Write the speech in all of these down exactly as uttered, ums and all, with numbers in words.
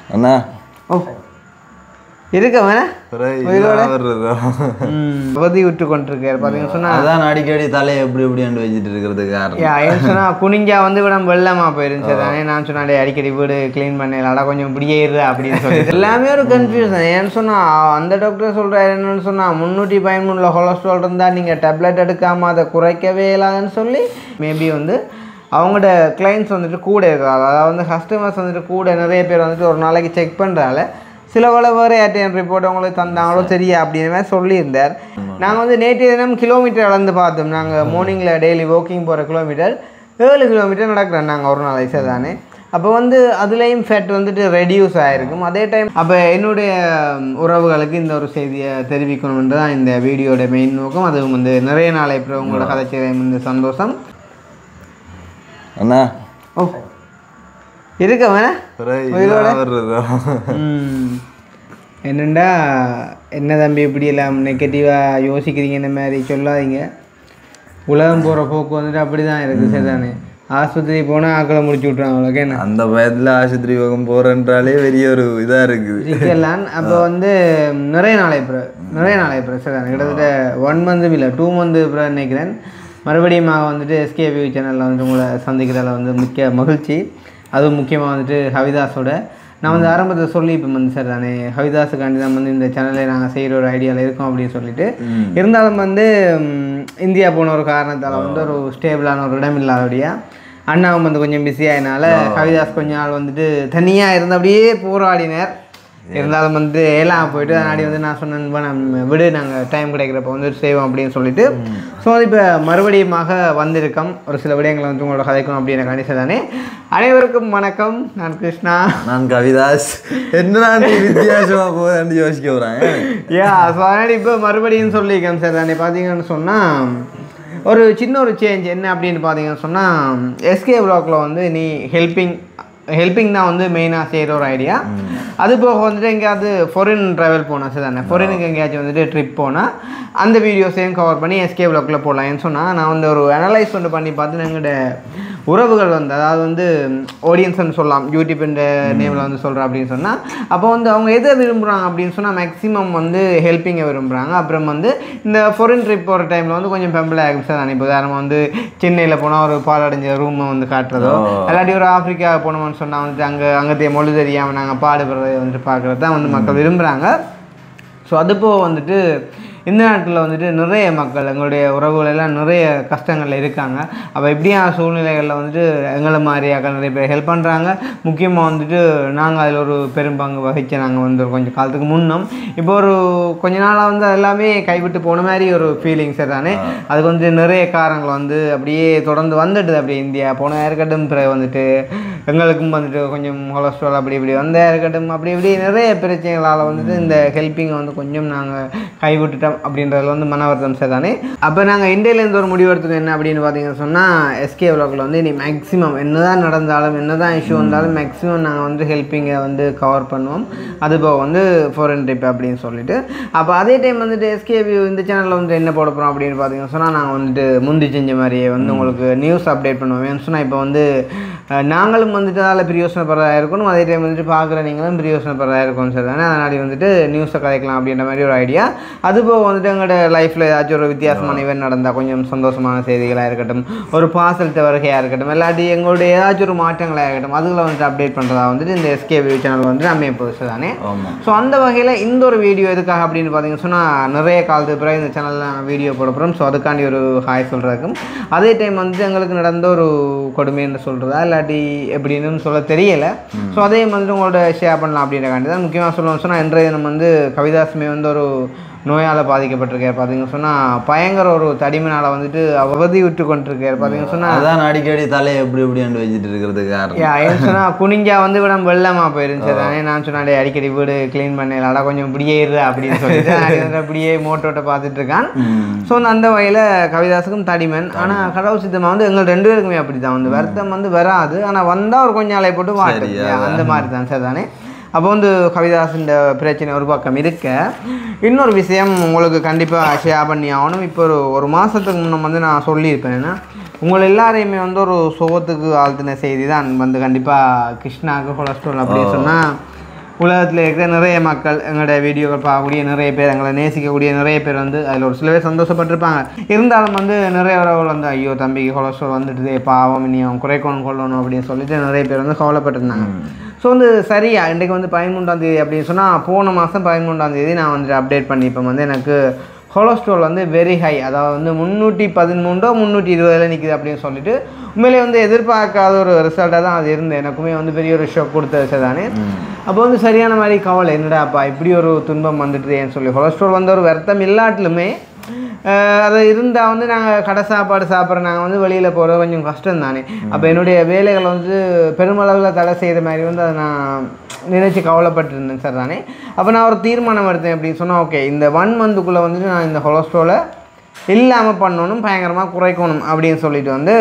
அண்ணா ஓ இருக்கவன அவதி விட்டு கொண்டிருக்காரு பார்த்தீங்கன்னு சொன்னா அதான் அடிக்கடி தலையை எப்படி எப்படியாண்டு வச்சுட்டு இருக்கிறதுக்கு காரணம் ஏன்னு சொன்னா குனிஞ்சா வந்து விட வெள்ளமா போயிருந்துச்சு தானே நான் சொன்னாலே அடிக்கடி வீடு கிளீன் பண்ணலாம் கொஞ்சம் இப்படியே இரு அப்படின்னு சொல்லி எல்லாமே ஒரு கன்ஃபியூஷன் ஏன்னு சொன்னா அந்த டாக்டர் சொல்றாரு என்னன்னு சொன்னா முன்னூற்றி பதிமூணுல கொலஸ்ட்ரால் இருந்தா நீங்க டேப்லெட் எடுக்காம அதை குறைக்கவே இல்லாதுன்னு சொல்லி மேபி வந்து அவங்களோட கிளைண்ட்ஸ் வந்துட்டு கூட இருக்கிறாங்க அதாவது வந்து கஸ்டமர்ஸ் வந்துட்டு கூட நிறைய பேர் வந்துட்டு ஒரு நாளைக்கு செக் பண்ணுறால சில வேலை வேறு ஏடிஎம் ரிப்போர்ட் அவங்களுக்கு தந்தாங்களோ சரியா அப்படின்னு மாதிரி சொல்லியிருந்தார் நாங்கள் வந்து நேற்று தினம் கிலோமீட்டர் அளந்து பார்த்தோம் நாங்கள் மார்னிங்கில் டெய்லி வாக்கிங் போகிற கிலோமீட்டர் ஏழு கிலோமீட்டர் நடக்கிறோம் நாங்கள் ஒரு நாளைக்கு தானே அப்போ வந்து அதுலேயும் ஃபேட் வந்துட்டு ரெடியூஸ் ஆகிருக்கும் அதே டைம் அப்போ என்னுடைய உறவுகளுக்கு இந்த ஒரு செய்தியை தெரிவிக்கணுன்றது தான் இந்த வீடியோட மெயின் நோக்கம் அதுவும் வந்து நிறைய நாளை அப்புறம் உங்களோட கதைச்சேரம் இந்த சந்தோஷம் அண்ணா ஓ இருக்கவன என்னண்டா என்ன தம்பி இப்படி எல்லாம் நெகட்டிவாக யோசிக்கிறீங்க இந்த மாதிரி சொல்லாதீங்க உலகம் போகிற போக்கு வந்துட்டு அப்படி தான் இருக்குது சரிதானே ஆஸ்பத்திரி போனால் ஆக்களை முடிச்சு விட்ருவாங்க அவ்வளோக்கு என்ன அந்த பயத்தில் ஆஸ்பத்திரி பக்கம் போகிறன்றாலே பெரிய ஒரு இதாக இருக்குது சிக்கலாம் அப்போ வந்து நிறைய நாளை அப்புறம் நிறைய நாளை அப்புறம் சரிதானே கிட்டத்தட்ட ஒன் மந்த்தும் இல்லை டூ மந்த்து அப்புறம் நினைக்கிறேன் மறுபடியும் வந்துட்டு எஸ்கேபி சேனலில் வந்து உங்களை சந்திக்கிறதில் வந்து முக்கிய மகிழ்ச்சி அதுவும் முக்கியமாக வந்துட்டு ஹவிதாஸோட நான் வந்து ஆரம்பத்தில் சொல்லி இப்போ வந்து சார் தானே ஹவிதாஸுக்காண்டி தான் வந்து இந்த சேனலை நாங்கள் செய்கிற ஒரு ஐடியாவில் இருக்கோம் அப்படின்னு சொல்லிட்டு இருந்தாலும் வந்து இந்தியா போன ஒரு காரணத்தால் வந்து ஒரு ஸ்டேபிளான ஒரு இடம் இல்லாதபடியா அண்ணாவும் வந்து கொஞ்சம் பிஸியாகினால ஹவிதாஸ் கொஞ்ச நாள் வந்துட்டு தனியாக இருந்து அப்படியே போராடினார் இருந்தாலும் வந்து எல்லாம் போயிட்டு அதனாடி வந்து நான் சொன்னேன் நம்ம விடு நாங்கள் டைம் கிடைக்கிறப்ப வந்து செய்வோம் அப்படின்னு சொல்லிட்டு ஸோ இப்போ மறுபடியுமாக வந்திருக்கோம் ஒரு சில விடயங்களை வந்து உங்களோட கதைக்கணும் அப்படின்னு கண்டிப்பாக தானே அனைவருக்கும் வணக்கம் நான் கிருஷ்ணா நான் கவிதாஸ் என்ன வித்தியாசமாக போகுதுன்னு யோசிக்க போகிறாங்க யா ஸோ அதனாடி இப்போ மறுபடியும் சொல்லியிருக்கேன் சார் தானே பார்த்தீங்கன்னு சொன்னால் ஒரு சின்ன ஒரு சேஞ்ச் என்ன அப்படின்னு பார்த்தீங்கன்னு சொன்னால் எஸ்கே வ்ளாகில் வந்து நீ ஹெல்பிங் ஹெல்பிங் தான் வந்து மெயினாக செய்கிற ஒரு ஐடியா அது போக வந்துட்டு எங்கேயாவது ஃபாரின் ட்ராவல் போனால் சரி தானே ஃபாரினுக்கு எங்கேயாச்சும் வந்துட்டு ட்ரிப் போனால் அந்த வீடியோஸையும் கவர் பண்ணி எஸ்கே வ்ளாகில் போடலாம் ஏன்னு சொன்னால் நான் வந்து ஒரு அனலைஸ் ஒன்று பண்ணி பார்த்து எங்களோட உறவுகள் வந்து அதாவது வந்து ஆடியன்ஸ்ன்னு சொல்லலாம் யூடியூப்ன்ற நேமில் வந்து சொல்கிறேன் அப்படின்னு சொன்னால் அப்போ வந்து அவங்க எதை விரும்புகிறாங்க அப்படின்னு சொன்னால் மேக்ஸிமம் வந்து ஹெல்ப்பிங்கை விரும்புகிறாங்க அப்புறம் வந்து இந்த ஃபாரின் ட்ரிப் போகிற டைமில் வந்து கொஞ்சம் பெம்பிள் ஆகிடுச்சு தானே இப்போ உதாரணமாக வந்து சென்னையில் போனால் ஒரு பாலடைஞ்ச ரூமை வந்து காட்டுறதோ இல்லாட்டி ஒரு ஆஃப்ரிக்கா போனோம்னு சொன்னால் வந்துட்டு அங்கே அங்கத்தைய மொழி தெரியாமல் நாங்கள் பாடுபடுறதை வந்துட்டு பார்க்குறது தான் வந்து மக்கள் விரும்புகிறாங்க ஸோ அதுப்போ வந்துட்டு இந்த நாட்டில் வந்துட்டு நிறைய மக்கள் எங்களுடைய உறவுகள் எல்லாம் நிறைய கஷ்டங்களில் இருக்காங்க அப்போ இப்படியான சூழ்நிலைகளில் வந்துட்டு எங்களை மாதிரியாக நிறைய பேர் ஹெல்ப் பண்ணுறாங்க முக்கியமாக வந்துட்டு நாங்கள் அதில் ஒரு பெரும்பங்கு வகிச்சு நாங்கள் வந்து கொஞ்சம் காலத்துக்கு முன்னும் இப்போ ஒரு கொஞ்ச நாளாக வந்து எல்லாமே கைவிட்டு போன மாதிரி ஒரு ஃபீலிங்ஸ் தானே அதுக்கு வந்து நிறைய காரணங்கள் வந்து அப்படியே தொடர்ந்து வந்துடுது அப்படி இந்தியா போன இருக்கட்டும் பிறகு வந்துட்டு எங்களுக்கும் வந்துட்டு கொஞ்சம் கொலஸ்ட்ரால் அப்படி இப்படி வந்தா இருக்கட்டும் அப்படி இப்படி நிறைய பிரச்சனைகளால் வந்துட்டு இந்த ஹெல்ப்பிங்கை வந்து கொஞ்சம் நாங்கள் கைவிட்டுட்டோம் அப்படின்றதுல வந்து மன வருத்தம் சார் தானே அப்போ நாங்கள் இந்தியாவிலேருந்து ஒரு முடிவு எடுத்துக்கோம் என்ன அப்படின்னு பார்த்தீங்கன்னு சொன்னால் எஸ்கே வ்ளாகில் வந்து நீ மேக்ஸிமம் என்ன தான் நடந்தாலும் என்ன தான் இஷ்யூ வந்தாலும் மேக்ஸிமம் நாங்கள் வந்து ஹெல்ப்பிங்கை வந்து கவர் பண்ணுவோம் அது போக வந்து ஃபாரின் ட்ரிப் அப்படின்னு சொல்லிட்டு அப்போ அதே டைம் வந்துட்டு எஸ்கேபி இந்த சேனலில் வந்து என்ன போட போகிறோம் அப்படின்னு பார்த்தீங்கன்னு சொன்னால் நாங்கள் வந்துட்டு முந்தி செஞ்ச மாதிரியே வந்து உங்களுக்கு நியூஸ் அப்டேட் பண்ணுவோம் ஏன்னு சொன்னால் இப்போ வந்து நாங்களும் வந்துட்டு அதில் பிரியோசனப்படுறதா இருக்கணும் அதே டைம் வந்துட்டு பார்க்குற நீங்களும் பிரியோசனப்படுறதா இருக்கணும் சார் தானே அதனால வந்துட்டு நியூஸை கதைக்கலாம் அப்படின்ற மாதிரி ஒரு ஐடியா அதுபோக வந்துட்டு எங்களோட லைஃப்பில் ஏதாச்சும் ஒரு வித்தியாசமான இவன் நடந்தால் கொஞ்சம் சந்தோஷமான செய்திகளாக இருக்கட்டும் ஒரு பார்சல் வருகையாக இருக்கட்டும் இல்லாட்டி எங்களுடைய ஏதாச்சும் ஒரு மாற்றங்களாக இருக்கட்டும் அதுகளை வந்துட்டு அப்டேட் பண்ணுறதா வந்துட்டு இந்த எஸ்கே வியூ சேனல் வந்துட்டு அமைய போகுது தானே ஸோ அந்த வகையில் இந்த ஒரு வீடியோ எதுக்காக அப்படின்னு பார்த்தீங்கன்னு சொன்னால் நிறைய காலத்துக்கு பிறகு இந்த சேனலில் நாங்கள் வீடியோ போட போகிறோம் ஸோ அதுக்காண்டி ஒரு ஹாய் சொல்கிறதுக்கும் அதே டைம் வந்துட்டு எங்களுக்கு நடந்த ஒரு கொடுமைன்னு சொல்கிறதா இல்லாட்டி எப்படின்னு சொல்ல தெரியலை ஸோ அதையும் வந்துட்டு உங்களோட ஷேர் பண்ணலாம் அப்படின்றக்காண்டி தான் முக்கியமாக சொல்லணும்னு சொன்னால் இன்றைய தினம் வந்து கவிதாசுமே வந்து ஒரு நோயால் பாதிக்கப்பட்டிருக்கார் பார்த்தீங்கன்னு சொன்னால் பயங்கர ஒரு தடிமனால் வந்துட்டு அவதி விட்டு கொண்டிருக்கார் பார்த்தீங்கன்னு சொன்னால் அதான் அடிக்கடி தலையை எப்படி எப்படியாண்டு வச்சுட்டு இருக்கிறதுக்கு காரணம் ஏன்னு சொன்னால் குனிஞ்சா வந்து விட வெள்ளமாக போயிருந்துச்சு தானே நான் சொன்னாலே அடிக்கடி வீடு க்ளீன் பண்ணலாம் கொஞ்சம் இப்படியே இரு அப்படின்னு சொல்லிட்டு அப்படியே மோட்டோட்டை பார்த்துட்டு இருக்கான் ஸோ அந்த வகையில் கவிதாசுக்கும் தடிமன் ஆனால் கடவுள் சித்தமாக வந்து எங்கள் ரெண்டு பேருக்குமே அப்படி தான் வந்து வருத்தம் வந்து வராது ஆனால் வந்தால் ஒரு கொஞ்சம் நாளை போட்டு வாட்டு அந்த மாதிரி தான் சார் தானே அப்போ வந்து கவிதாசின் பிரச்சனை ஒரு பக்கம் இருக்க இன்னொரு விஷயம் உங்களுக்கு கண்டிப்பாக ஷேர் பண்ணி ஆகணும் இப்போ ஒரு ஒரு மாதத்துக்கு முன்னே வந்து நான் சொல்லியிருப்பேன் ஏன்னா உங்களை எல்லாரையுமே வந்து ஒரு சோகத்துக்கு ஆழ்த்தின செய்தி தான் வந்து கண்டிப்பாக கிருஷ்ணாவுக்கு கொலஸ்ட்ரால் அப்படின்னு சொன்னால் உலகத்தில் இருக்கிற நிறைய மக்கள் எங்களோட வீடியோக்கள் பார்க்கக்கூடிய நிறைய பேர் எங்களை நேசிக்கக்கூடிய நிறைய பேர் வந்து அதில் ஒரு சில பேர் சந்தோஷப்பட்டிருப்பாங்க. இருந்தாலும் வந்து நிறைய உறவுகள் வந்து ஐயோ தம்பிக்கு கொலஸ்ட்ரால் வந்துட்டுதே பாவம் இனி அவன் குறைக்கணும் கொள்ளணும் அப்படின்னு சொல்லிட்டு நிறைய பேர் வந்து கவலைப்பட்டிருந்தாங்க. ஸோ வந்து சரியா இன்றைக்கு வந்து பதிமூன்றாம் தேதி அப்படின்னு சொன்னால் போன மாதம் பதிமூன்றாம் தேதி நான் வந்துட்டு அப்டேட் பண்ணிப்பேன் வந்து எனக்கு கொலஸ்ட்ரால் வந்து வெரி ஹை, அதாவது வந்து முந்நூற்றி பதிமூன்றோ முந்நூற்றி இருபதில் நிற்கிது அப்படின்னு சொல்லிட்டு உண்மையிலே வந்து எதிர்பார்க்காத ஒரு ரிசல்ட்டாக தான் அது இருந்தது. எனக்குமே வந்து பெரிய ஒரு ஷாக் கொடுத்த விஷயம் தானே. அப்போ வந்து சரியான மாதிரி கவலை என்னடாப்பா இப்படி ஒரு துன்பம் வந்துட்டுதேன்னு சொல்லி. கொலஸ்ட்ரால் வந்து ஒரு வருத்தம் இல்லாட்டிலுமே அது இருந்தால் வந்து நாங்கள் கடை சாப்பாடு சாப்பிட்ற நாங்கள் வந்து வெளியில் போகிறது கொஞ்சம் கஷ்டம் தானே. அப்போ என்னுடைய வேலைகளை வந்து பெருமளவில் தடை செய்த மாதிரி வந்து அதை நான் நினைச்சு கவலைப்பட்டுருந்தேன் சார் தானே. அப்போ நான் ஒரு தீர்மானம் எடுத்தேன் அப்படின்னு சொன்னால் ஓகே இந்த ஒன் மந்த்துக்குள்ளே வந்துட்டு நான் இந்த கொலஸ்ட்ராலை இல்லாமல் பண்ணணும் பயங்கரமாக குறைக்கணும் அப்படின்னு சொல்லிட்டு வந்து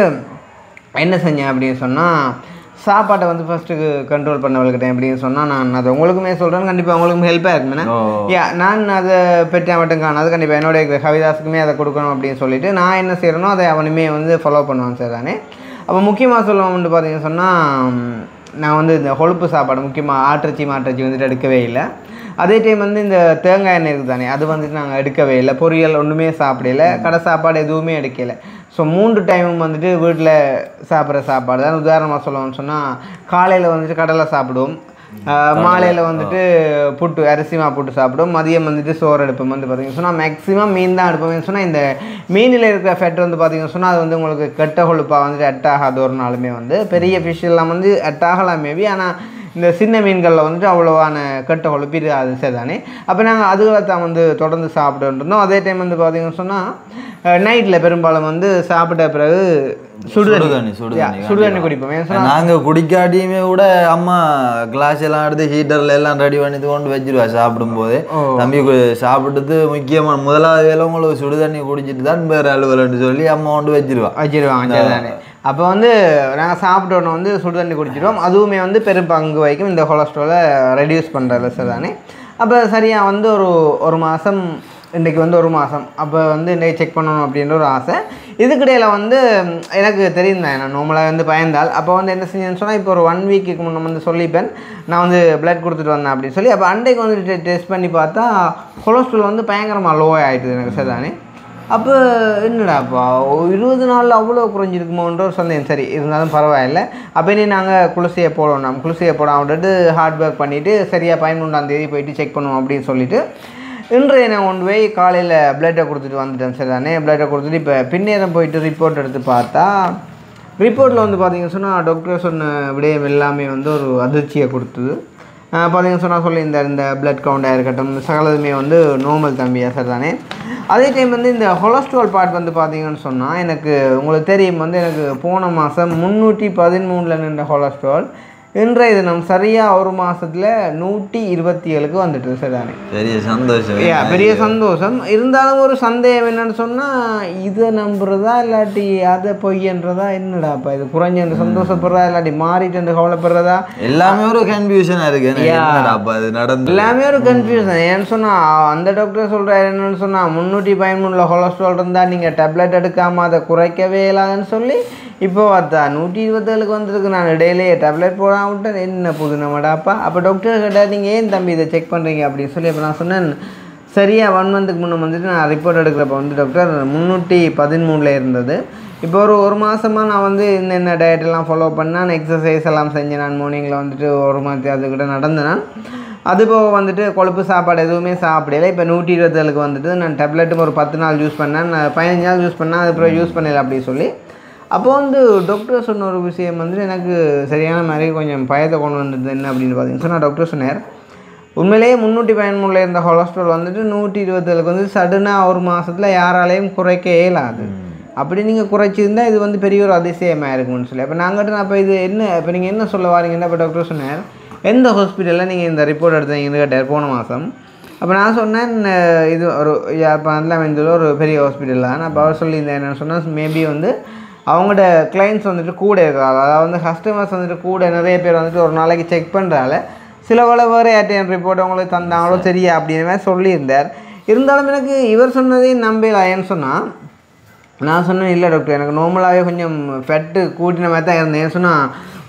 என்ன செஞ்சேன் அப்படின்னு சொன்னால் சாப்பாட்டை வந்து ஃபஸ்ட்டுக்கு கண்ட்ரோல் பண்ண வளர்க்கிட்டேன் அப்படின்னு சொன்னால் நான் அதை உங்களுக்குமே சொல்கிறேன். கண்டிப்பாக உங்களுக்கும் ஹெல்ப்பாக இருக்குமே. யா நான் அதை பெற்ற மட்டும் காணாது கண்டிப்பாக என்னுடைய கவிதாஸுக்குமே அதை கொடுக்கணும் அப்படின்னு சொல்லிட்டு நான் என்ன செய்கிறேனோ அதை அவனுமே வந்து ஃபாலோ பண்ணுவான் சார் தானே. அப்போ முக்கியமாக சொல்லுவோம்னு பார்த்தீங்கன்னு சொன்னால் நான் வந்து இந்த கொழுப்பு சாப்பாடு முக்கியமாக ஆட்டிறைச்சி மாட்டிறைச்சி வந்துட்டு எடுக்கவே இல்லை. அதே டைம் வந்து இந்த தேங்காய் எண்ணெய் இருக்குது தானே அது வந்துட்டு நாங்கள் எடுக்கவே இல்லை. பொரியல் ஒன்றுமே சாப்பிடல, கடை சாப்பாடு எதுவுமே எடுக்கலை. ஸோ மூன்று டைமும் வந்துட்டு வீட்டில் சாப்பிட்ற சாப்பாடு தான். உதாரணமாக சொல்லணும்னு சொன்னால் காலையில் வந்துட்டு கடலை சாப்பிடுவோம், மாலையில் வந்துட்டு புட்டு அரிசி மா புட்டு சாப்பிடுவோம், மதியம் வந்துட்டு சோறு எடுப்போம். வந்து பார்த்திங்கன்னு சொன்னால் மேக்ஸிமம் மீன் தான் எடுப்போம்னு சொன்னால் இந்த மீனில் இருக்கிற ஃபெட் வந்து பார்த்திங்கன்னு சொன்னால் அது வந்து உங்களுக்கு கெட்ட கொழுப்பாக வந்துட்டு அட் ஆகாத ஒரு நாளுமே வந்து பெரிய ஃபிஷ் எல்லாம் வந்து அட் ஆகலாம் மேபி. ஆனால் இந்த சின்ன மீன்களில் வந்துட்டு அவ்வளோவான கெட்ட கொழுப்பு இருக்காது சரி தானே. அப்போ நாங்கள் அதுகளை தான் வந்து தொடர்ந்து சாப்பிட்டு இருந்தோம். அதே டைம் வந்து பார்த்திங்கன்னு சொன்னால் நைட்டில் பெரும்பாலும் வந்து சாப்பிட்ட பிறகு சுடுதண்ணி சுடுதண்ணி குடிப்போம். நாங்கள் குடிக்காட்டியுமே கூட அம்மா கிளாஸ் எல்லாம் எடுத்து ஹீட்டரில் எல்லாம் ரெடி பண்ணி கொண்டு வச்சிருவா சாப்பிடும்போது. தம்பி சாப்பிட்டது முக்கியமான முதலாவது வேலை உங்களுக்கு சுடுதண்ணி குடிச்சிட்டு தான் வேறு அலுவலன்னு சொல்லி அம்மா கொண்டு வச்சிருவா வச்சிருவாங்க சரி தானே. அப்போ வந்து நாங்கள் சாப்பிட்டோன்னு வந்து சுடுதண்ணி குடிச்சிடுவோம். அதுவுமே வந்து பெரும் பங்கு வகிக்கும் இந்த கொலஸ்ட்ராலை ரெடியூஸ் பண்ணுறதுல சார் தானே. அப்போ சரியாக வந்து ஒரு ஒரு மாதம் இன்றைக்கி வந்து ஒரு மாதம் அப்போ வந்து இன்றைக்கி செக் பண்ணணும் அப்படின்ற ஒரு ஆசை. இதுக்கிடையில் வந்து எனக்கு தெரியுந்தேன் நான் நார்மலாக வந்து பயந்தால். அப்போ வந்து என்ன செஞ்சேன்னு சொன்னால் இப்போ ஒரு ஒன் வீக்குக்கு முன்னே வந்து சொல்லிப்பேன் நான் வந்து பிளட் கொடுத்துட்டு வந்தேன் அப்படின்னு சொல்லி. அப்போ அன்றைக்கு வந்து டெஸ்ட் பண்ணி பார்த்தா கொலஸ்ட்ரால் வந்து பயங்கரமாக லோ ஆகிட்டுது எனக்கு சார் தானே. அப்போ என்னடாப்பா இருபது நாளில் அவ்வளோ குறைஞ்சிருக்குமோன்ற ஒரு சந்தேகம். சரி இருந்தாலும் பரவாயில்லை. அப்போ இனி நாங்கள் குளிசையை போடுவோம், நம்ம குளிசையை போட விட்டுட்டு ஹார்ட் ஒர்க் பண்ணிவிட்டு சரியாக பதிமூன்றாம் தேதி போயிட்டு செக் பண்ணுவோம் அப்படின்னு சொல்லிவிட்டு இன்றைய நான் கொண்டு போய் காலையில் பிளட்டை கொடுத்துட்டு வந்துட்டேன் சரி தானே. பிளட்டை கொடுத்துட்டு இப்போ பின்னேரம் போயிட்டு ரிப்போர்ட் எடுத்து பார்த்தா ரிப்போர்ட்டில் வந்து பார்த்திங்கன்னு சொன்னால் டாக்டர் சொன்ன விடயம் எல்லாமே வந்து ஒரு அதிர்ச்சியை கொடுத்தது. பார்த்திங்கன்னு சொன்னால் சொல்லி இந்த இந்த பிளட் கவுண்டாக இருக்கட்டும் சகலதுமே வந்து நார்மல் தம்பியாக சார் தானே. அதே டைம் வந்து இந்த கொலஸ்ட்ரால் பார்ட் வந்து பார்த்திங்கன்னு சொன்னால் எனக்கு உங்களுக்கு தெரியும் வந்து எனக்கு போன மாதம் முந்நூற்றி பதிமூணில் நின்ற கொலஸ்ட்ரால் இன்றைய தினம் சரியாக ஒரு மாதத்தில் நூற்றி இருபத்தி ஏழுக்கு வந்துட்டு சார் தானே. பெரிய சந்தோஷம். ஏ பெரிய சந்தோஷம். இருந்தாலும் ஒரு சந்தேகம் என்னென்னு சொன்னால் இதை நம்புறதா இல்லாட்டி அதை பொய்யன்றதா என்னடாப்பா இது குறைஞ்சு சந்தோஷப்படுறதா இல்லாட்டி மாறிட்டு கவலைப்படுறதா எல்லாமே ஒரு கன்ஃபியூஷனாக இருக்குது. அது நடந்து எல்லாமே ஒரு கன்ஃபியூஷன். ஏன்னு சொன்னால் அந்த டாக்டர் சொல்கிறார் என்னென்னு சொன்னால் முந்நூற்றி பதிமூணில் கொலஸ்ட்ரால் இருந்தால் நீங்கள் டேப்லெட் எடுக்காமல் அதை குறைக்கவே இல்லாதுன்னு சொல்லி இப்போ பார்த்தா நூற்றி இருபத்தேழுக்கு வந்துருக்கு. நான் இடையிலே டேப்லெட் போடாம விட்டேன். என்ன புது நம்மடாப்பா. அப்போ டாக்டர் கேட்டால் நீங்கள் ஏன் தம்பி இதை செக் பண்ணுறீங்க அப்படின்னு சொல்லி அப்போ நான் சொன்னேன் சரியாக ஒன் மந்த்துக்கு முன்னே வந்துட்டு நான் ரிப்போர்ட் எடுக்கிறப்ப வந்து டாக்டர் முந்நூற்றி பதிமூணில் இருந்தது. இப்போ ஒரு ஒரு மாதமாக நான் வந்து என்னென்ன டயட்டெல்லாம் ஃபாலோ பண்ணேன், நான் எக்ஸசைஸ் எல்லாம் செஞ்சேன். நான் மார்னிங்கில் வந்துட்டு ஒரு மாதம் அதுக்கிட்ட நடந்தேன். அது போக வந்துட்டு கொழுப்பு சாப்பாடு எதுவுமே சாப்பிடல. இப்போ நூற்றி இருபத்தேழுக்கு வந்துட்டு நான் டேப்லெட்டும் ஒரு பத்து நாள் யூஸ் பண்ணேன், பதினஞ்சு நாள் யூஸ் பண்ணேன், அதுக்கப்புறம் யூஸ் பண்ணல அப்படின்னு சொல்லி. அப்போ வந்து டாக்டர் சொன்ன ஒரு விஷயம் வந்து எனக்கு சரியான மாதிரி கொஞ்சம் பயத்தை கொண்டு வந்தது. என்ன அப்படின்னு பார்த்தீங்கன்னா சொன்னால் டாக்டர் சொன்னார் உண்மையிலேயே முந்நூற்றி பதிமூணில் இருந்த கொலஸ்ட்ரால் வந்துட்டு நூற்றி இருபத்தேழுக்கு வந்து சடனாக ஒரு மாதத்தில் யாராலையும் குறைக்க இயலாது. அப்படி நீங்கள் குறைச்சிருந்தால் இது வந்து பெரிய ஒரு அதிசயமாக இருக்கும்னு சொல்லி. அப்போ நாங்கள் அப்போ இது என்ன இப்போ நீங்கள் என்ன சொல்ல வாரீங்கன்னா இப்போ டாக்டர் சொன்னார் எந்த ஹாஸ்பிட்டலில் நீங்கள் இந்த ரிப்போர்ட் எடுத்தீங்கன்னு கேட்டார் போன மாதம். அப்போ நான் சொன்னேன் இது ஒரு இப்போ அதெல்லாம் வந்து ஒரு பெரிய ஹாஸ்பிட்டல் தான். அப்போ அவர் சொல்லியிருந்தேன் என்னென்னு சொன்னால் மேபி வந்து அவங்களோட கிளைண்ட்ஸ் வந்துட்டு கூட இருக்காங்க, அதாவது வந்து கஸ்டமர்ஸ் வந்துட்டு கூட நிறைய பேர் வந்துட்டு ஒரு நாளைக்கு செக் பண்ணுறால சில வேலை வேறு ஏடிஎம் ரிப்போர்ட் அவங்களுக்கு தந்தாங்களோ சரியா அப்படின்னு மாதிரி சொல்லியிருந்தார். இருந்தாலும் எனக்கு இவர் சொன்னதையும் நம்பல. ஏன்னு சொன்னால் நான் சொன்னேன் இல்லை டாக்டர் எனக்கு நார்மலாகவே கொஞ்சம் ஃபெட்டு கூட்டின மாதிரி தான் இருந்தேன். ஏன்னு சொன்னால்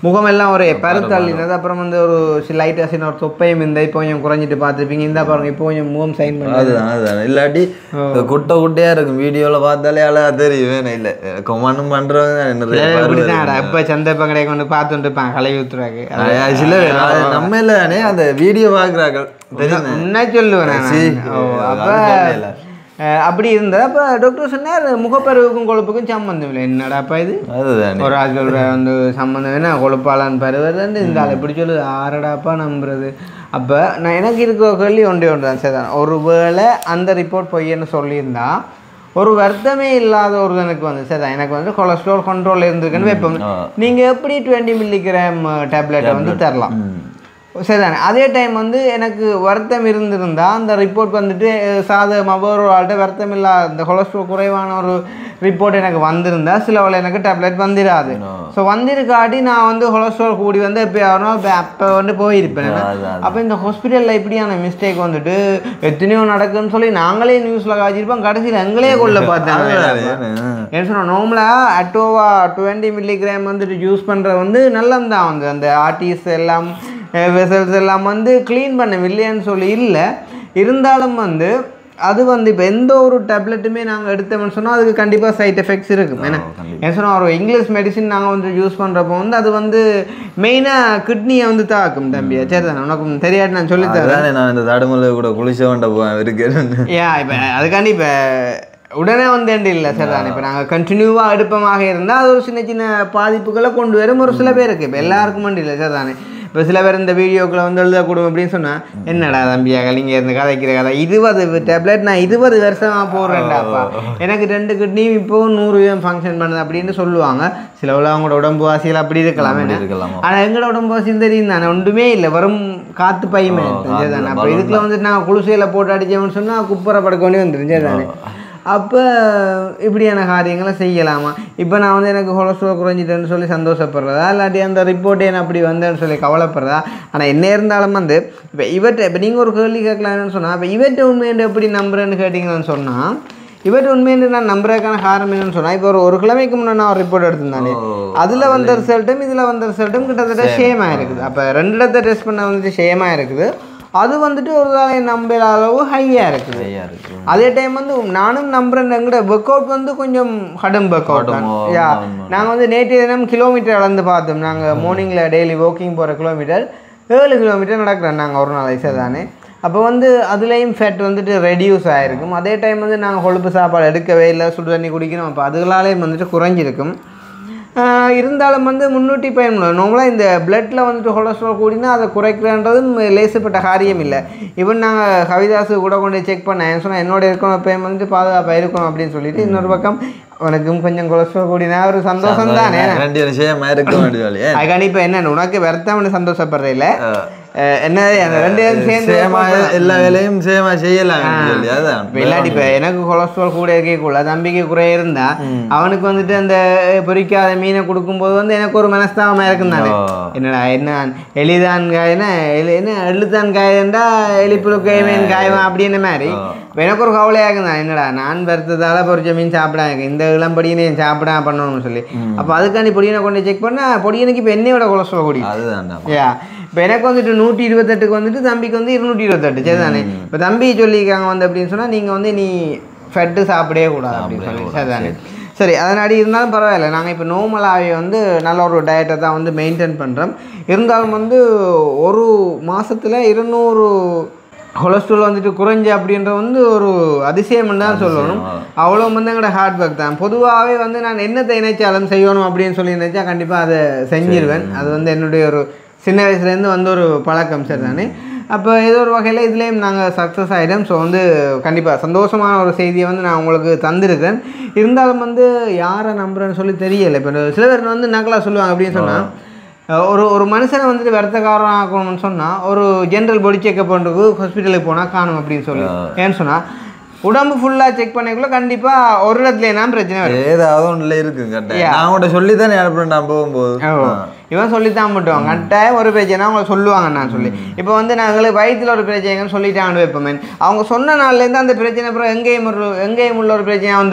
முகமெல்லாம் ஒரு பருத்தள்ளினது, அப்புறம் வந்து ஒரு லைட்டாக சின்ன ஒரு தொப்பையும் இந்த இப்போ கொஞ்சம் குறைஞ்சிட்டு பார்த்துருப்பீங்க. இந்த பாருங்க இப்போ கொஞ்சம் முகம் சைன் பண்ணி அதுதான் அதுதான் இல்லாட்டி குட்டை குட்டையாக இருக்கும் வீடியோவில் பார்த்தாலே அழகா தெரியும். இல்லை கொமானும் பண்ணுறவங்க இப்போ சந்தர்ப்பம் கிடைக்க கொண்டு பார்த்துட்டு இருப்பாங்க கலை ஊத்துறாங்க. சில நம்ம இல்லைனே அந்த வீடியோ பார்க்குறாங்க தெரியும் என்ன சொல்லுவேன். அப்போ அப்படி இருந்தால் அப்போ டாக்டர் சொன்னார் முகப்பருவுக்கும் கொழுப்புக்கும் சம்மந்தம் இல்லை. என்னடாப்பா இது ஒரு ஆள் சொல்கிற வந்து சம்மந்தம் என்ன கொழுப்பாளான்னு பருவது இந்த ஆள் எப்படி சொல்லுது ஆறடாப்பா நம்புறது. அப்போ நான் எனக்கு இருக்கிற கேள்வி ஒன்றே ஒன்று தான் சரிதான். ஒரு வேளை அந்த ரிப்போர்ட் பொய்யன்னு சொல்லியிருந்தா ஒரு வருத்தமே இல்லாத ஒருவனுக்கு வந்து சரிதான் எனக்கு வந்து கொலஸ்ட்ரால் கண்ட்ரோல் இருந்திருக்குன்னு வைப்போம். நீங்கள் எப்படி டுவெண்ட்டி மில்லிகிராம் டேப்லெட்டை வந்து தரலாம் சரிதானே. அதே டைம் வந்து எனக்கு வருத்தம் இருந்திருந்தால் அந்த ரிப்போர்ட் வந்துட்டு சாதகமாக ஒரு ஆள்கிட்ட வருத்தம் இல்லாத இந்த கொலஸ்ட்ரால் குறைவான ஒரு ரிப்போர்ட் எனக்கு வந்திருந்தா சில வேளை எனக்கு டேப்லெட் வந்துடாது. ஸோ வந்திருக்காட்டி நான் வந்து கொலஸ்ட்ரால் கூடி வந்து எப்போ யாரும் அப்போ வந்து போயிருப்பேன். அப்போ இந்த ஹாஸ்பிட்டலில் இப்படியான மிஸ்டேக் வந்துட்டு எத்தனையோ நடக்குன்னு சொல்லி நாங்களே நியூஸில் காய்ச்சிருப்போம். கடைசியில் எங்களே கொள்ள பார்த்தாங்க. என்ன சொன்னால் நார்மலாக அட்டோவா டுவெண்ட்டி மில்லிகிராம் வந்துட்டு யூஸ் பண்ணுற வந்து நல்லந்தான் வந்து அந்த ஆர்டிஸ் எல்லாம் வெசல்ஸ் எல்லாம் வந்து க்ளீன் பண்ண இல்லைன்னு சொல்லி இல்லை. இருந்தாலும் வந்து அது வந்து இப்போ எந்த ஒரு டேப்லெட்டுமே நாங்கள் எடுத்தோம்னு சொன்னால் அதுக்கு கண்டிப்பாக சைட் எஃபெக்ட்ஸ் இருக்கும். ஏன்னா ஏன் சொன்னால் ஒரு இங்கிலீஷ் மெடிசின் நாங்கள் வந்து யூஸ் பண்ணுறப்போ வந்து அது வந்து மெயினாக கிட்னியை வந்து தாக்கும் தம்பியா. சரி தானே உனக்கு தெரியாது நான் சொல்லித்தரேன். நான் இந்த தடுமலை கூட குளிச்ச வேண்ட போவேன் இருக்கேன். ஏன் இப்போ அதுக்காண்டி இப்போ உடனே வந்து இல்லை சார் தானே. இப்போ நாங்கள் கண்டினியூவாக அடுப்பமாக இருந்தால் அது ஒரு சின்ன சின்ன பாதிப்புகளை கொண்டு வரும் ஒரு சில பேருக்கு. இப்போ எல்லாருக்கும் வேண்டி இல்லை சார் தானே. இப்போ சில பேர் இந்த வீடியோக்களை வந்து எழுதக்கூடும் அப்படின்னு சொன்னால் என்னடா தம்பியாக நீங்கள் இருந்து கதைக்கிற கதை இருபது டேப்லெட் நான் இருபது வருஷமாக போடுறேன்டாப்பா எனக்கு ரெண்டு கிட்னியும் இப்போவும் நூறு வீதம் ஃபங்க்ஷன் பண்ணுது அப்படின்னு சொல்லுவாங்க. சில உள்ள அவங்களோட உடம்பு வாசிகள் அப்படி இருக்கலாமே இருக்கலாம். ஆனால் எங்களோட உடம்பு வாசியும் தெரியும் தானே ஒன்றுமே இல்லை வெறும் காற்று பையுமே தானே. அப்போ இதுக்குள்ள வந்து நாங்கள் குளிசையில் போட்டு அடித்தோம்னு சொன்னால் குப்பரை படுக்க வேண்டி வந்துருந்துச்சு தானே. அப்போ இப்படியான காரியங்களை செய்யலாமா? இப்போ நான் வந்து எனக்கு கொலஸ்ட்ரால் குறைஞ்சிட்டேன்னு சொல்லி சந்தோஷப்படுறதா இல்லாட்டி அந்த ரிப்போர்ட்டே நான் அப்படி வந்தேன்னு சொல்லி கவலைப்படுறதா? ஆனால் என்ன இருந்தாலும் வந்து இப்போ இவற்றை இப்போ நீங்கள் ஒரு கேள்வி கேட்கலான்னு சொன்னால் இப்போ இவற்றை உண்மையை எப்படி நம்புறேன்னு கேட்டிங்கன்னு சொன்னால் இவற்றை உண்மையை நான் நம்புறதுக்கான காரணம் என்னன்னு சொன்னால் இப்போ ஒரு ஒரு கிழமைக்கு முன்னே நான் ஒரு ரிப்போர்ட் எடுத்திருந்தானே அதில் வந்த ரிசல்ட்டும் இதில் வந்த ரிசல்ட்டும் கிட்டத்தட்ட சேமாக இருக்குது. அப்போ ரெண்டு இடத்தை டெஸ்ட் பண்ண வந்துட்டு சேமாக இருக்குது. அது வந்துட்டு ஒரு வேலையை நம்புற அளவு ஹையாக இருக்குது. அதே டைம் வந்து நானும் நம்புறேன் எங்கட ஒர்க் அவுட் வந்து கொஞ்சம் கடும் ஒர்க் அவுட் தான். யா நாங்கள் வந்து நேற்று தினம் கிலோமீட்டர் அளந்து பார்த்தோம். நாங்கள் மார்னிங்கில் டெய்லி வாக்கிங் போகிற கிலோமீட்டர் ஏழு கிலோமீட்டர் நடக்கிறோம் நாங்கள் ஒரு நாள் ஐசா தானே. அப்போ வந்து அதுலேயும் ஃபேட் வந்துட்டு ரெடியூஸ் ஆகிருக்கும். அதே டைம் வந்து நாங்கள் கொழுப்பு சாப்பாடு எடுக்கவே இல்லை சுடு தண்ணி குடிக்கணும். அப்போ அதுகளாலேயும் வந்துட்டு குறைஞ்சிருக்கும். இருந்தாலும் வந்து முன்னூற்றி பயன்படும் நார்மலாக இந்த பிளட்டில் வந்துட்டு கொலஸ்ட்ரால் கூடினா அதை குறைக்கிறன்றதும் லேசப்பட்ட காரியம் இல்லை. ஈவன் நாங்கள் கவிதாசு கூட கொண்டு செக் பண்ணேன் சொன்னால் என்னோட இருக்கணும் எப்பயும் வந்துட்டு பாதுகாப்பாக இருக்கணும் அப்படின்னு சொல்லிட்டு இன்னொரு பக்கம் உனக்கும் கொஞ்சம் கொலஸ்ட்ரால் கூடினா ஒரு சந்தோஷம் தானே. அதுக்காண்டி இப்போ என்ன உனக்கு வருத்தம்னு சந்தோஷப்படுற இல்லை என்ன ரெண்டு சேர்ந்து எல்லா வேலையும் சேமா செய்யலாம். இல்லாட்டி இப்போ எனக்கு கொலஸ்ட்ரால் கூட இருக்கக்குள்ள தம்பிக்கு குறைய இருந்தா அவனுக்கு வந்துட்டு அந்த பொரிக்காத மீனை கொடுக்கும்போது வந்து எனக்கு ஒரு மனஸ்தாபமாக இருக்கும் தானே. என்னடா என்ன எலிதான் காயனா என்ன எள்ளுதான் காயண்டா எலிப்புழு காயமேன் காயவன் அப்படின்ற மாதிரி எனக்கு ஒரு கவலையாகும் தான். என்னடா நான் வருத்தத்தால் பொரிச்ச மீன் சாப்பிடாங்க இந்த இளம்படியினே சாப்பிடா பண்ணணும்னு சொல்லி. அப்போ அதுக்காண்டி பொடியனை கொண்டு செக் பண்ணால் பொடியனுக்கு இப்போ என்னையோட கொலஸ்ட்ரால் கூடி ஏ இப்போ எனக்கு வந்துட்டு நூற்றி இருபத்தெட்டுக்கு வந்துட்டு தம்பிக்கு வந்து இருநூற்றி இருபத்தெட்டு சரி தானே. இப்போ தம்பி சொல்லியிருக்காங்க வந்து அப்படின்னு சொன்னால் நீங்கள் வந்து நீ ஃபெட்டு சாப்பிடவே கூடாது அப்படின்னு சொல்லி சரி தானே. சரி அதனாடி இருந்தாலும் பரவாயில்ல நாங்கள் இப்போ நார்மலாகவே வந்து நல்ல ஒரு டயட்டை தான் வந்து மெயின்டைன் பண்ணுறோம். இருந்தாலும் வந்து ஒரு மாதத்தில் இருநூறு கொலஸ்ட்ரால் வந்துட்டு குறைஞ்சி அப்படின்ற வந்து ஒரு அதிசயம்னு தான் சொல்லணும். அவ்வளோ வந்து எங்களோட ஹார்ட் ஒர்க் தான். பொதுவாகவே வந்து நான் என்னத்தை நினைச்சாலும் செய்யணும் அப்படின்னு சொல்லி நினைச்சா கண்டிப்பாக அதை செஞ்சிருவேன். அது வந்து என்னுடைய ஒரு சின்ன வயசுலேருந்து வந்து ஒரு பழக்கம் சரி தானே. அப்போ ஏதோ ஒரு வகையில் இதுலேயும் நாங்கள் சக்ஸஸ் ஆகிட்டோம். ஸோ வந்து கண்டிப்பாக சந்தோஷமான ஒரு செய்தியை வந்து நான் உங்களுக்கு தந்திருக்கேன். இருந்தாலும் வந்து யாரை நம்புறேன்னு சொல்லி தெரியலை. இப்போ சில பேர் வந்து நக்கலாக சொல்லுவாங்க அப்படின்னு சொன்னால் ஒரு ஒரு மனுஷனை வந்துட்டு வருத்தக்காரன் ஆக்கணும்னு சொன்னால் ஒரு ஜென்ரல் பாடி செக்அப் பண்ணுறதுக்கு ஹாஸ்பிட்டலுக்கு போனால் காணும் அப்படின்னு சொல்லி. ஏன்னு சொன்னால் உடம்பு ஃபுல்லாக செக் பண்ணிக்குள்ள கண்டிப்பாக ஒரு இடத்துல என்ன பிரச்சனை வரும் ஏதாவது ஒன்றில் இருக்குங்க. நான் உங்கள்கிட்ட சொல்லி தான் ஏற்படும் நான் போகும்போது இவன் சொல்லித்தான் மட்டும் கட்டாயம் ஒரு பிரச்சனை அவங்க சொல்லுவாங்க நான் சொல்லி. இப்போ வந்து நாங்கள் வயிற்றில் ஒரு பிரச்சனைன்னு சொல்லிட்டாங்க வைப்போமே அவங்க சொன்ன நாள்லேருந்து அந்த பிரச்சனை அப்புறம் எங்கேயும் ஒரு எங்கேயும் உள்ள ஒரு பிரச்சனையாக வந்துடும்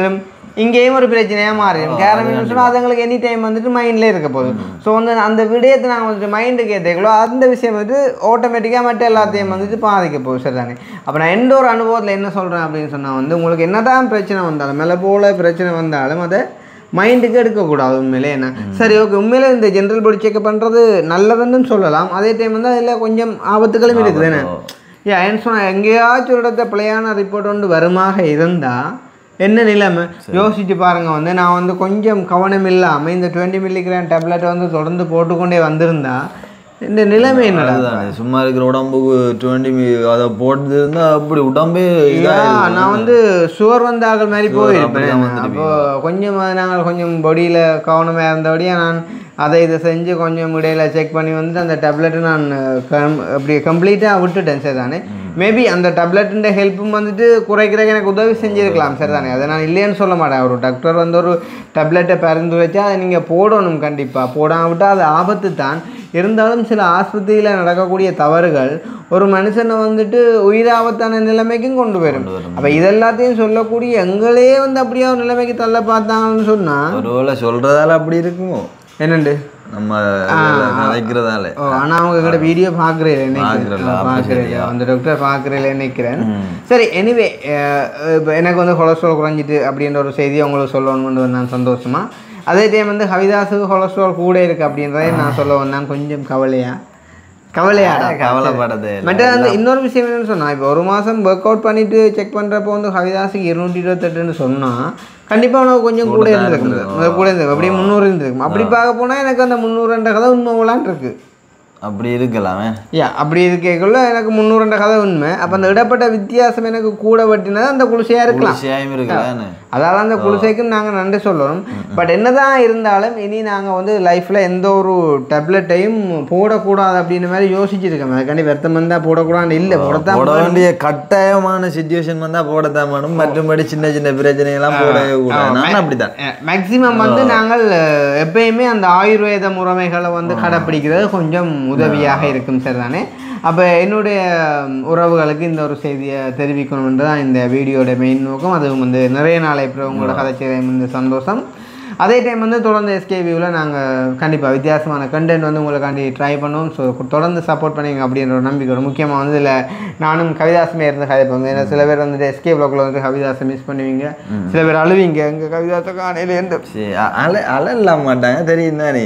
இங்கேயும் ஒரு பிரச்சனையாக மாறிடும். காரணம் சொன்னால் அது எங்களுக்கு எனி டைம் வந்துட்டு மைண்ட்லேயே இருக்க போகுது. ஸோ வந்து அந்த விடயத்தை நாங்கள் வந்துட்டு மைண்டுக்கு ஏற்றுக்கலோ அந்த விஷயம் வந்துட்டு ஆட்டோமேட்டிக்காக மட்டும் எல்லாத்தையும் வந்துட்டு பாதிக்க போகுது. சரி தானே? அப்போ நான் எந்த ஒரு அனுபவத்தில் என்ன சொல்கிறேன் அப்படின்னு சொன்னால் வந்து உங்களுக்கு என்ன தான் பிரச்சனை வந்தாலும் மேலே போல் பிரச்சனை வந்தாலும் அதை மைண்டுக்கு எடுக்கக்கூடாது. உண்மையிலே என்ன சரி ஓகே உண்மையிலே இந்த ஜென்ரல் பாடி செக்அப் பண்ணுறது நல்லதுன்னு சொல்லலாம். அதே டைம் வந்து அதில் கொஞ்சம் ஆபத்துகளும் இருக்குது. என்ன ஏன் ஏன்னு சொன்னால் எங்கேயாச்சும் ஒரு இடத்த பிள்ளையான ரிப்போர்ட் ஒன்று வருமாக இருந்தால் என்ன நிலைமை யோசிச்சு பாருங்கள். வந்து நான் வந்து கொஞ்சம் கவனம் இல்லாமல் இந்த டுவெண்ட்டி மில்லிகிராம் டேப்லெட்டை வந்து தொடர்ந்து போட்டுக்கொண்டே வந்திருந்தா இந்த நிலைமை என்னடா? சும்மா இருக்கிற உடம்புக்கு டுவெண்ட்டி அதை போட்டு இருந்தால் அப்படி உடம்பே நான் வந்து சுவர் வந்தார்கள் மாதிரி போயிருப்பேன். அப்போ கொஞ்சம் நாங்கள் கொஞ்சம் பொடியில் கவனமாக இருந்தபடியே நான் அதை இதை செஞ்சு கொஞ்சம் இடையில செக் பண்ணி வந்துட்டு அந்த டேப்லெட்டை நான் கம் அப்படி கம்ப்ளீட்டாக விட்டுட்டேன். சரி தானே? மேபி அந்த டேப்லெட்டுன்ற ஹெல்ப்பும் வந்துட்டு குறைக்கிறதுக்கு எனக்கு உதவி செஞ்சுருக்கலாம். சரி தானே? அதை நான் இல்லைன்னு சொல்ல மாட்டேன். ஒரு டாக்டர் வந்து ஒரு டேப்லெட்டை பரிந்துரைச்சா அதை நீங்கள் போடணும். கண்டிப்பாக போடாமல் விட்டால் அது ஆபத்து தான். இருந்தாலும் சில ஆஸ்பத்திரியில் நடக்கக்கூடிய தவறுகள் ஒரு மனுஷனை வந்துட்டு உயிராபத்தான நிலைமைக்கும் கொண்டு வரும். அப்போ இதெல்லாத்தையும் சொல்லக்கூடிய எங்களே வந்து அப்படியே ஒரு நிலைமைக்கு தள்ள பார்த்தாங்கன்னு சொன்னால் ஒருவேளை சொல்கிறதால அப்படி இருக்குமோ என்னண்டு நம்ம நினைக்கிறதால. ஆனால் அவங்க கிட்ட வீடியோ பார்க்குறேன் பார்க்குறேன் அந்த டாக்டர் பார்க்குறேன் நினைக்கிறேன். சரி எனிவே இப்போ எனக்கு வந்து கொலஸ்ட்ரால் குறைஞ்சிட்டு அப்படின்ற ஒரு செய்தியை உங்களுக்கு சொல்லணும்னு நான் சந்தோஷமா. அதே டைம் வந்து ஹவிதாஸுக்கு கொலஸ்ட்ரால் கூட இருக்குது அப்படின்றதே நான் சொல்ல வந்தேன். கொஞ்சம் கவலையா கவலையாடா கவலைப்படாது. மற்ற அந்த இன்னொரு விஷயம் என்னன்னு சொன்னால் இப்போ ஒரு மாதம் ஒர்க் அவுட் பண்ணிவிட்டு செக் பண்ணுறப்போ வந்து ஹவிதாஸுக்கு இருநூற்றி இருபத்தெட்டுன்னு சொன்னால் கண்டிப்பாக உனக்கு கொஞ்சம் கூட இருந்திருக்கு கூட இருந்திருக்கு அப்படியே முந்நூறு இருந்திருக்கும். அப்படி பார்க்க போனால் எனக்கு அந்த முந்நூறுன்ற கதை உண்மை போலான் இருக்குது. அப்படி இருக்கலாமே யா அப்படி இருக்கக்குள்ள எனக்கு முந்நூறுன்ற கதை உண்மை. அப்போ அந்த இடப்பட்ட வித்தியாசம் எனக்கு கூட வட்டினது அந்த குளிசையாக இருக்கலாம். அதால் அந்த குளிசைக்கும் நாங்கள் நன்றி சொல்லணும். பட் என்னதான் இருந்தாலும் இனி நாங்கள் வந்து லைஃப்பில் எந்த ஒரு டேப்லெட்டையும் போடக்கூடாது அப்படின்னு மாதிரி யோசிச்சிருக்கோம். அதுக்காண்டி வருத்தம் வந்தால் போடக்கூடாது இல்லை போடத்தான் போட வேண்டிய கட்டாயமான சிச்சுவேஷன் வந்தால் போடத்தான் வேணும். மற்றபடி சின்ன சின்ன பிரச்சனைகள்லாம் போடவே கூடாது. அப்படித்தான் மேக்சிமம் வந்து நாங்கள் எப்பயுமே அந்த ஆயுர்வேத முறைமைகளை வந்து கடைப்பிடிக்கிறது கொஞ்சம் உதவியாக இருக்கும். சரிதானே? அப்போ என்னுடைய உறவுகளுக்கு இந்த ஒரு செய்தியை தெரிவிக்கணும்ன்றது தான் இந்த வீடியோட மெயின் நோக்கம். அதுவும் வந்து நிறைய நாளை இப்போ உங்களோட கதைச்சியம் இந்த சந்தோஷம். அதே டைம் வந்து தொடர்ந்து எஸ்கேவியூவில் நாங்கள் கண்டிப்பாக வித்தியாசமான கண்டென்ட் வந்து உங்களுக்காண்டி ட்ரை பண்ணுவோம். ஸோ தொடர்ந்து சப்போர்ட் பண்ணிங்க அப்படின்ற ஒரு நம்பிக்கை. முக்கியமாக வந்து இதில் நானும் கவிதாசமே இருந்து கதைப்போம். ஏன்னா சில பேர் வந்துட்டு எஸ்கே ப்ளாக்ல வந்து கவிதாசை மிஸ் பண்ணுவீங்க, சில பேர் அழுவீங்க. எங்கள் கவிதாசை காணையில் எந்த அல அழலாம் மாட்டாங்க தெரியும் தானே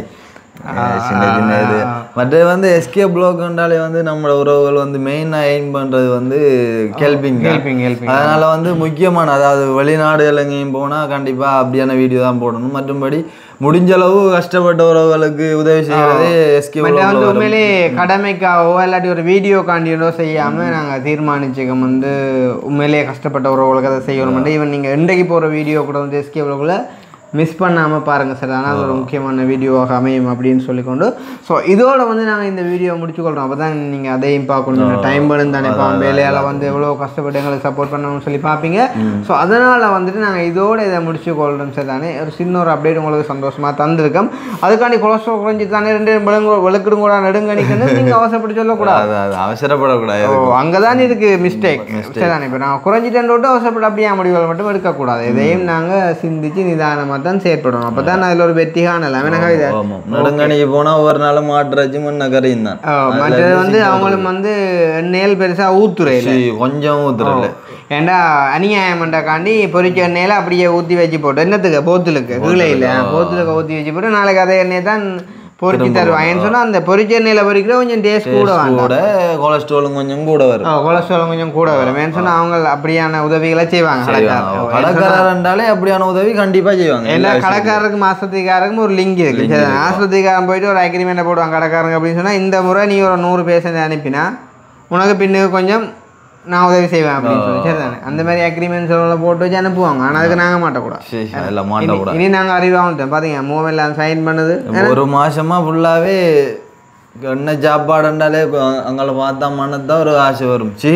சின்ன சின்ன இது. மற்ற வந்து எஸ்கே ப்ளாக்ன்றாலே வந்து நம்மளோட உறவுகள் வந்து மெயினாக எய்ம் பண்ணுறது வந்து ஹெல்பிங் ஹெல்பிங் ஹெல்பிங் அதனால் வந்து முக்கியமான அதாவது வெளிநாடுகள் எங்கேயும் போனால் கண்டிப்பாக அப்படியான வீடியோ தான் போடணும். மற்றபடி முடிஞ்ச அளவு கஷ்டப்பட்ட உறவுகளுக்கு உதவி செய்யறது எஸ்கே வந்து உண்மையிலே கடமைக்காகவோ இல்லாட்டி ஒரு வீடியோ காண்டியோ செய்யாமல் நாங்கள் தீர்மானிச்சுக்கோம் வந்து உண்மையிலேயே கஷ்டப்பட்ட உறவுகளுக்கு அதை செய்யணும். ஈவன் நீங்கள் இன்றைக்கு போகிற வீடியோ கூட வந்து எஸ்கே ப்ளாக்ல மிஸ் பண்ணாமல் பாருங்கள் சார். ஆனால் அது ஒரு முக்கியமான வீடியோவாக அமையும் அப்படின்னு சொல்லிக்கொண்டு ஸோ இதோட வந்து நாங்கள் இந்த வீடியோ முடிச்சுக்கொள்கிறோம். அப்போ தான் நீங்கள் அதையும் பார்க்கணும். டைம் வேணும் தானே பா வேலையால் வந்து எவ்வளோ கஷ்டப்பட்டு எங்களுக்கு சப்போர்ட் பண்ணணும்னு சொல்லி பார்ப்பீங்க. ஸோ அதனால் வந்துட்டு நாங்கள் இதோட இதை முடிச்சுக்கொள்கிறோம் சார். தானே ஒரு சின்ன ஒரு அப்டேட் உங்களுக்கு சந்தோஷமாக தந்திருக்கோம். அதுக்காண்டி கொலஸ்ட்ரால் குறைஞ்சி தானே ரெண்டு விளங்கு விளக்கிடும் கூட நெடுங்கணிக்கணும் நீங்கள் அவசரப்பட்டு சொல்லக்கூடாது, அவசரப்படக்கூடாது. ஓ அங்கே தான் இருக்குது மிஸ்டேக். சரி தானே? இப்போ நான் குறைஞ்சிட்டேன் விட்டு அவசரப்பட்டு அப்படியே முடிவுகள் மட்டும் எடுக்கக்கூடாது. இதையும் நாங்கள் சிந்திச்சு நிதானமாக தான் செயற்படும். அப்போ தான் அதில் ஒரு வெற்றி காணலாம். நெடுங்கணிக்கு போனால் ஒவ்வொரு நாளும் மாட்டுறாச்சு முன்ன கரையும் தான். மற்றது வந்து அவங்களும் வந்து எண்ணெயில் பெருசாக ஊத்துறையில கொஞ்சம் ஊத்துறல ஏண்டா அநியாயம்ண்டாக்காண்டி பொரிச்ச எண்ணெயில் அப்படியே ஊற்றி வச்சு போட்டு என்னத்துக்கு போத்துலுக்கு கீழே இல்லை போத்துலுக்கு ஊற்றி வச்சு போட்டு நாளைக்கு அதே எண்ணெய் தான் பொரிச்சு தருவாங்கன்னு சொன்னால் அந்த பொரிச்ச எண்ணெயில் பொரிக்கிற கொஞ்சம் டேஸ்ட் கூட கூட கொலஸ்ட்ராலும் கொஞ்சம் கூட வரும். கொலஸ்ட்ராலும் கொஞ்சம் கூட வரும். ஏன்னு சொன்னால் அவங்க அப்படியான உதவிகளை செய்வாங்க. கடைக்காரன்றாலே அப்படியான உதவி கண்டிப்பாக செய்வாங்க. எல்லா கடைக்காரருக்கும் ஆஸ்பத்திரிக்காரருக்கும் ஒரு லிங்க் இருக்குது. ஆஸ்பத்திரிக்காரன் போயிட்டு ஒரு அக்ரிமெண்ட்டை போடுவாங்க கடைக்காரங்க அப்படின்னு சொன்னால் இந்த முறை நீ ஒரு நூறு பேஷண்ட் அனுப்பினா உனக்கு பின்னுக்கு கொஞ்சம் நான் உதவி செய்வேன் அப்படின்னு சொல்லி சரி தானே? அந்த மாதிரி அக்ரிமெண்ட்ஸ் போட்டு வச்சு அனுப்புவாங்க. ஆனால் அதுக்கு நாங்கள் மாட்டக்கூடாது. இனி நாங்கள் அறிவாக பார்த்தீங்க மூவெல்லாம் சைன் பண்ணது ஒரு மாசமா ஃபுல்லாகவே என்ன சாப்பாடுண்டாலே அங்கே பார்த்தா மனத்தான் ஒரு ஆசை வரும். சி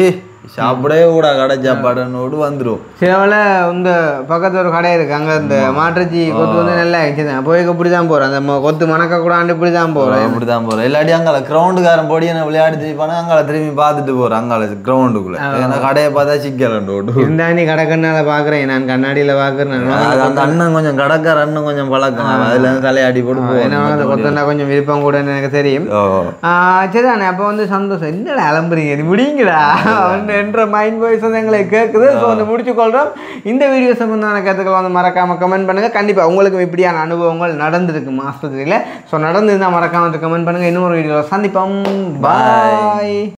சாப்பிடவே கூட கடை சாப்பாடுன்னு வந்துடும். சிலவில் இந்த பக்கத்தில் ஒரு கடை இருக்குது, அங்கே இந்த மாட்டுச்சி கொத்து வந்து நல்லா ஆயிடுச்சு போய் இப்படி தான் போகிறேன், அந்த கொத்து மணக்க கூடாண்டு இப்படி தான் போகிறேன் இப்படி தான் போகிறேன். இல்லாட்டி அங்கே கிரவுண்டுக்காரன் போடி என்ன விளையாடி திருப்பானே அங்கே திரும்பி பார்த்துட்டு போகிறேன் அங்கே கிரவுண்டுக்குள்ளே. ஏன்னா கடையை பார்த்தா சிக்கலண்டு ஓட்டு இருந்தா நீ கடை கண்ணால் பார்க்குறேன், நான் கண்ணாடியில் பார்க்குறேன். அந்த அண்ணன் கொஞ்சம் கடைக்கார அண்ணன் கொஞ்சம் பழக்கம், அதுல தலையாடி போட்டு ஏன்னா அந்த கொத்தண்டா கொஞ்சம் விருப்பம் கூட எனக்கு தெரியும். சரிதானே, அப்போ வந்து சந்தோஷம். என்னடா அலம்புறீங்க நீ முடியுங்கடா என்ற மைண்ட் வாய்ஸ் வந்து எங்களை கேட்குது. ஸோ வந்து முடிச்சு கொள்கிறோம். இந்த வீடியோ சம்பந்தமான கருத்துக்களை வந்து மறக்காமல் கமெண்ட் பண்ணுங்கள். கண்டிப்பாக உங்களுக்கு இப்படியான அனுபவங்கள் நடந்திருக்கு ஆஸ்பத்திரியில். ஸோ நடந்திருந்தால் மறக்காமல் கமெண்ட் பண்ணுங்கள். இன்னொரு வீடியோவில் சந்திப்போம். பாய்.